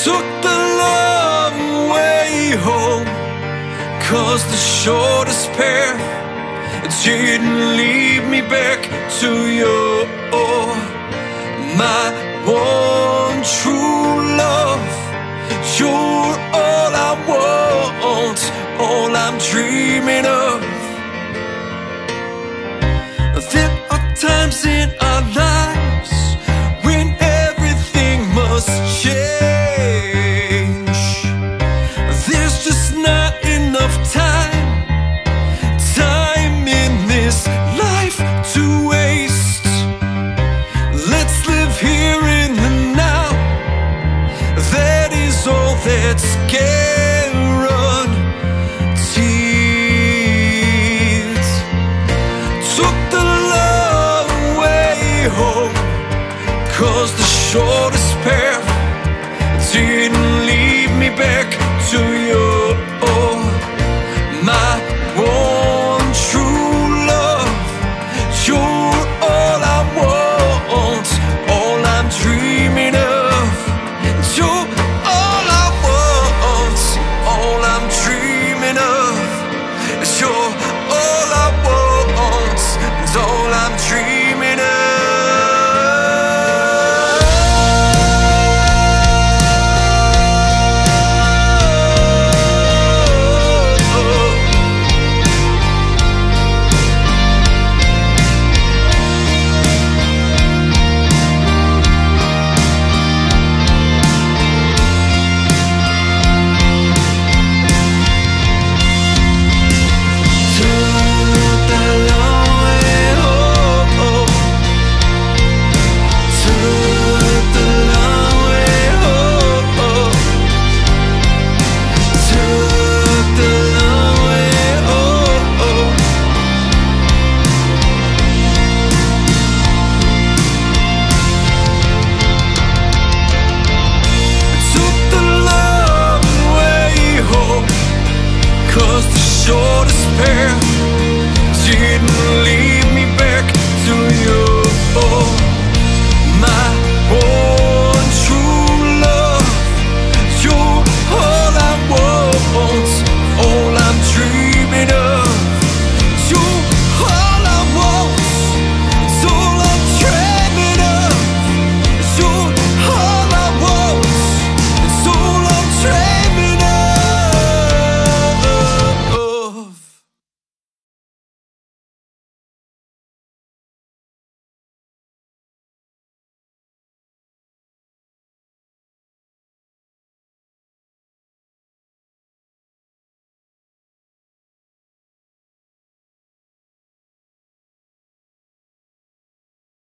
Took the long way home, 'cause the shortest path didn't lead me back to you. My one true love, you're all I want, all I'm dreaming of. There are times in our lives when everything must change. There's just not enough time in this life to waste. Let's live here in the now. That is all that's guaranteed. Took the long way home, 'cause the short